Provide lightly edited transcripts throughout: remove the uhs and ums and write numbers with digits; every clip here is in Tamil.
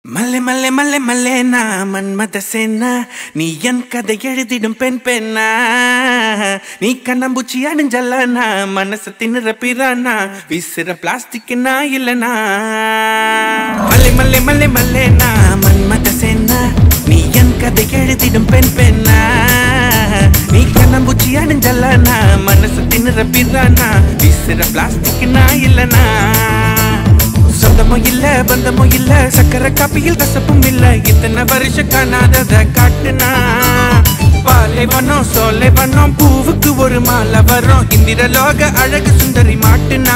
மல்லே மல்லே மல்லே மல்லேனா மன்மத சேனா நீ என் கதை எழுதிடும் பெண் பெண்ணா நீ கண்ணம்பூச்சி அணிஞ்சல்லனா மனசு தின்னுற பிரானா வீசுற பிளாஸ்டிக் நான் இல்லனா மல்லே மல்லே மல்லே மல்லேனா மன்மத சேனா நீ என் கதை எழுதிடும் பெண் பெண்ணா நீ கண்ணம்பூச்சி அணிஞ்சல்லனா மனசு தின்னுற பிரானா வீசுற பிளாஸ்டிக் நான் இல்லனா சொந்தமோ இல்ல பந்தமோ இல்ல சக்கர காப்பியில் கசப்பும் இல்ல இத்தனை வருஷம் காணாதத காட்டுனா பாலை வண்ணம் சோலை வண்ணம் பூவுக்கு ஒரு மாலை வரும் இந்திரலோக அழகு சுந்தரி மாட்டுனா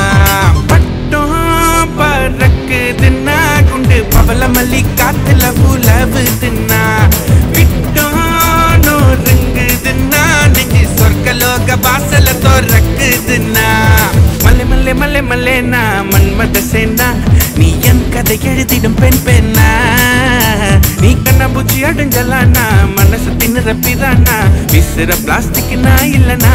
பட்டம் பறக்குதுன்னா குண்டு பவள மல்லி காத்துல உலவுதுன்னா விட்டம் நொறுங்குதுன்னா நெஞ்சு சொர்க்கலோக வாசல திறக்குதுன்னா மல்லே மல்லே மல்லே மல்லேனா மன்மத சேனா நீ என் கதை எழுதிடும் பெண் பெண்ணா நீ கண்ணம்பூச்சி அடைஞ்சலானா மனசு தின்னுற பிரானா விசுற பிளாஸ்டிக் நான் இல்லனா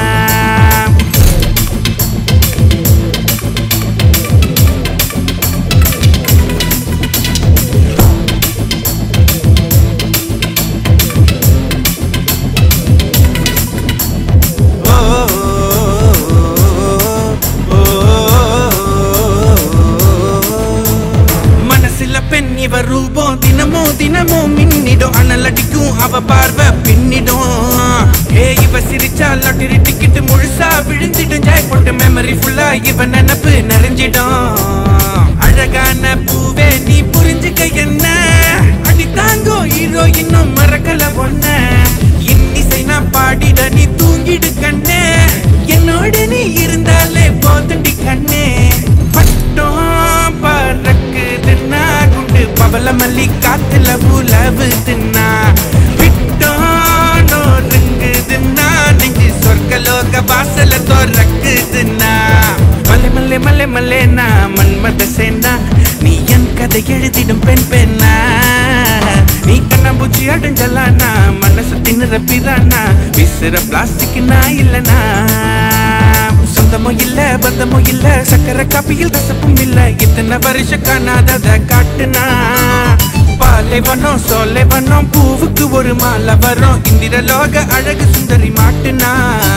இவ ரூபம் தினமோ தினமோ மின்னிடும் அனலடிக்கும் அவ பார்வை பின்னிடும் இவ சிரிச்சா லாட்டரி டிக்கெட் முழுசா விழுந்திடும் ஜாய் போட்டு மெமரி ஃபுல்லா இவ நினப்பு நிறைஞ்சிடும் அழகான பூவே நீ புரிஞ்சுக்க என்ன அடி தாங்கோ ஹீரோ இன்னும் மறக்கல ஒன்ன இன்னிசை நான் பாடிட நீ தூங்கிடு கண்ணே என்னோட நீ இருந்தாலே போதுண்டி கண்ணே பட்டம் பறக்குதுன்னா குண்டு பவள மல்லி காத்துல உலவுதுன்னா விட்டம் நொறுங்குதுன்னா நெஞ்சு சொர்க்கலோக வாசல திறக்குதுன்னா மல்லே மல்லே மல்லே மல்லேனா மன்மத சேனா நீ என் கதை எழுதிடும் பெண் பெண்ணா நீ கண்ணம்பூச்சி அடைஞ்சலானா மனசு தின்னுற பிரானா விசுற பிளாஸ்டிக் நான் இல்லனா சொந்தமோ இல்ல பந்தமோ இல்ல சக்கர காப்பியில் கசப்பும் இல்ல இத்தனை வருஷம் காணாதத காட்டுனா பாலை வண்ணம் சோலை வண்ணம் பூவுக்கு ஒரு மாலை வரும் இந்திரலோக அழகு சுந்தரி மாட்டுனா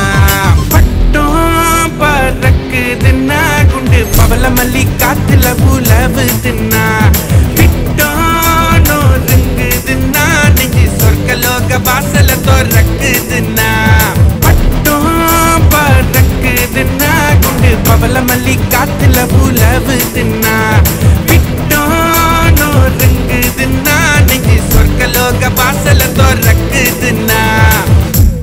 பட்டம் பறக்குதுன்னா குண்டு பவள மல்லி காத்துல உலவுதுன்னா விட்டம் நொறுங்குதுன்னா நெஞ்சு சொர்க்கலோக வாசல திறக்குதுன்னா பட்டம் பறக்குதுன்னா குண்டு பவள மல்லி காத்துல உலவுதுன்னா